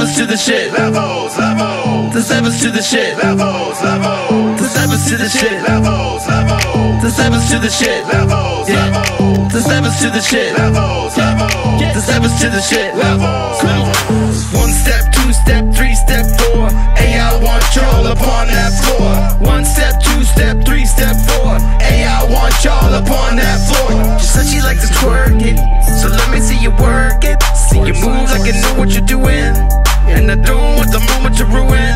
levels to the shit. Levels, levels. There's levels to the shit. Levels, levels. There's levels to the shit. Levels, levels. There's levels to the shit. Levels, levels. There's levels to the shit. Levels, levels. There's levels to the shit. Levels, levels. One step, two step, three step, four. Hey, I want y'all upon that floor. One step, two step, three step, four. Hey, I want y'all upon that floor. She said she like to twerk it, so let me see you work it. See you move like you know what you're doing, and I don't want the moment to ruin.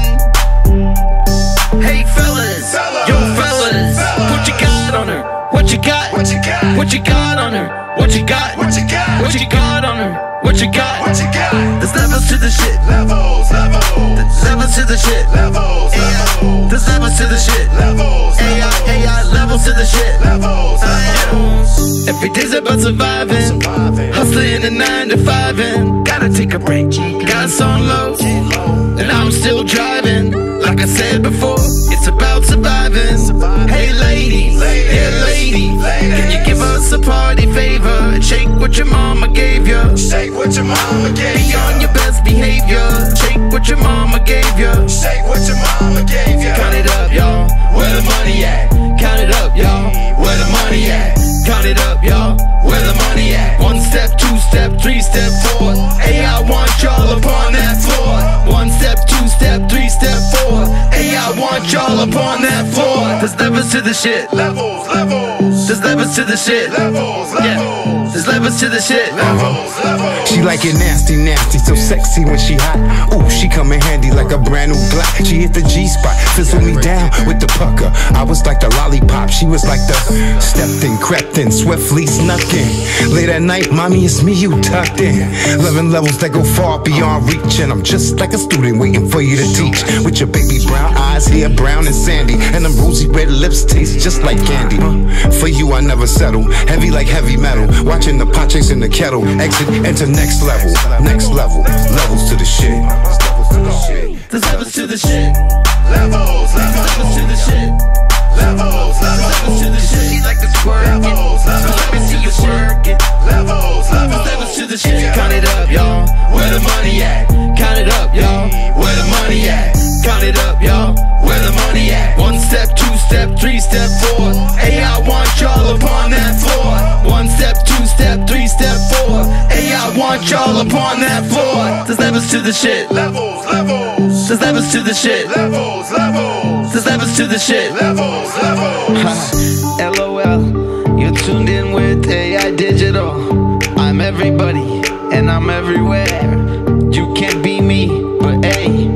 Hey fellas, yo fellas, what you got on her? What you got? What you got? What you got on her? What you got? What you got? What you got on her? What you got? What you got? There's levels to the shit. Levels, levels. There's levels to the shit. Levels, levels. There's levels to the shit. Levels, AI, levels to the shit. levels, levels. Every day's about surviving, hustling a 9 to 5 and gotta take a break. Got us on low, and I'm still driving. Like I said before, it's about surviving. Hey ladies, yeah lady, can you give us a party favor and shake what your mama gave you? Shake what your mama gave Be you. on your best behavior. Shake what your mama gave you. Shake what your mama gave you. Count it up, y'all. Where the money at? Count it up, y'all. Where the money at? Count it up, y'all. Where the money at? One step, two step, three step, four. Hey, I want y'all upon that floor. One step, two step, three step, four. Hey, I want y'all upon that floor. There's levels to the shit. Levels, levels. There's levels to the shit. Levels, levels. There's levels to the shit. Levels, levels. She like it nasty, nasty, so sexy when she hot. Ooh, she come in handy like a brand new Glock. She hit the G-spot, fizzle me down with the pucker. I was like the lollipop, she was like the stepped in, crept in, swiftly snuck in. Late at night, mommy, it's me you tucked in. 11 levels that go far beyond reach, and I'm just like a student waiting for you to teach. With your baby brown eyes, hair brown and sandy, and them rosy red lips taste just like candy. For you, I never settle, heavy like heavy metal. Watching the pot chasing the kettle, exit enter next level, levels to the shit. There's levels to the shit. Levels, Levels to levels. the shit. Levels, Levels to the levels. shit. She like to twerk it, Levels, so let me see you work it. Levels, Levels levels. to the shit. Count it up, y'all. Where the money at? Count it up, y'all. Where the money at? Count it up, y'all. Where the money at? One step, two step, three step, four. Hey, I want y'all upon that floor. One step, two step, three step, four. Hey, I want y'all upon that floor. There's levels to the shit. Levels, levels. There's levels to the shit. Levels, levels. There's levels to the shit. Levels, levels. LOL, you're tuned in with AI Digital. I'm everybody and I'm everywhere. You can't be me, but hey,